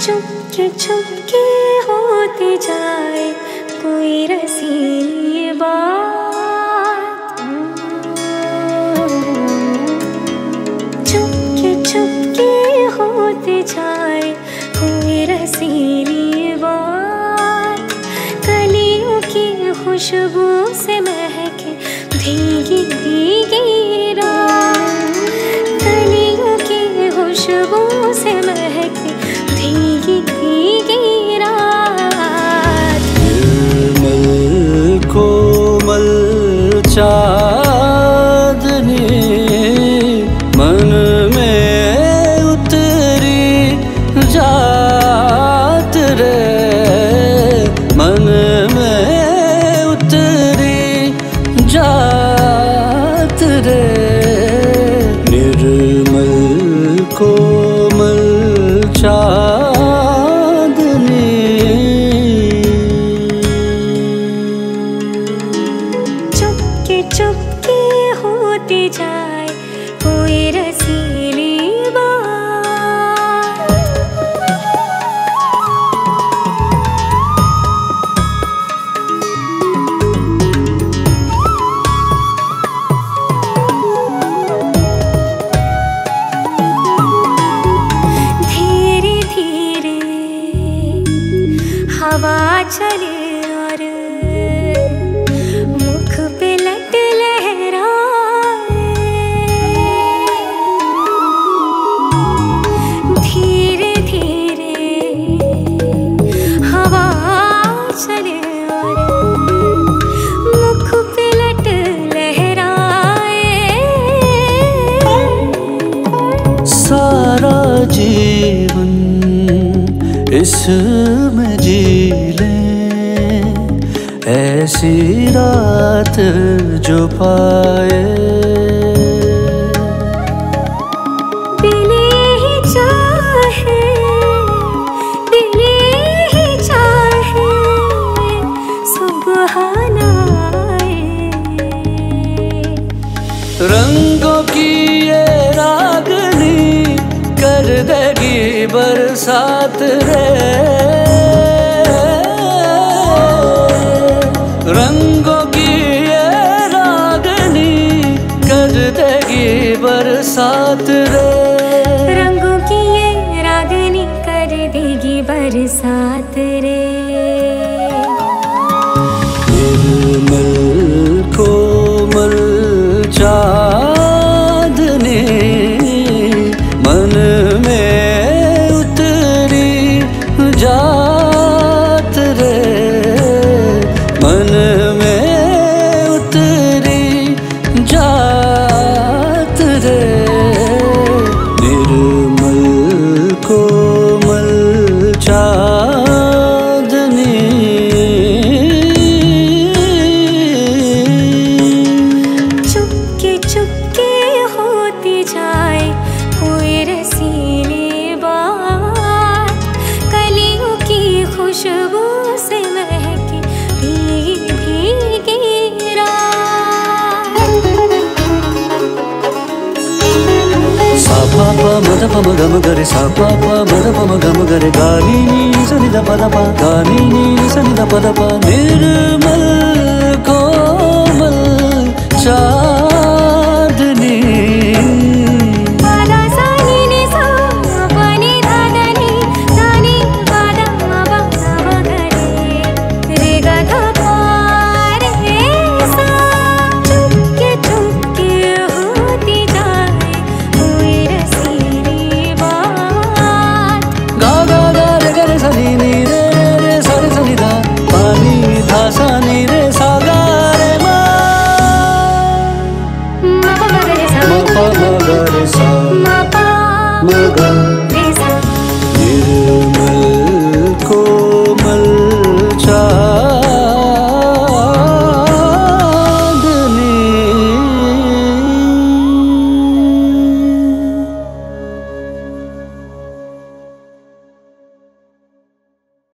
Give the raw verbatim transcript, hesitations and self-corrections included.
चुपके चुपके होते जाए कोई रसीली बात, चुपके चुपके होते जाए कोई रसीली बात, कलियों की खुशबू से महके भीगी भीगी रात, कलियों की खुशबू से महके भीगी भीगी रात। निर्मल कोमल चाँदनी मन में उतरी जात रे, मन में उतरी जात रे। निर्मल कोमल चाँदनी चुपके चुपके होती जाए कोई रसीली बात। धीरे धीरे हवा चले और मुख पे लट लहराए, धीरे धीरे हवा चले और मुख पे लट लहराए। सारा जीवन इसमें जी लें, ऐसी रात जो पाए। दिले ही चाहे, दिले ही चाहे सुबहान आए। रंगों की ये रागनी कर देगी बरसात रे, रंगों की ये रागनी कर देगी बरसात रे, रंगों की ये रागनी कर देगी बरसात रे। निर्मल कोमल चाँदनी मन में उतरी जात रे, मन में उतरी जात रे। निर्मल कोमल चाँदनी चुपके चुपके होती जाए कोई रसीली बात, कलियों की खुशबू से महके भीगी भीगी रात। सा पा पा मद प म ग म ग रे, सा पा पा मद प म ग म ग रे, गा नी नी स नि द प द प, गा नी नी स नि द प द प। निर्मल कोमल चा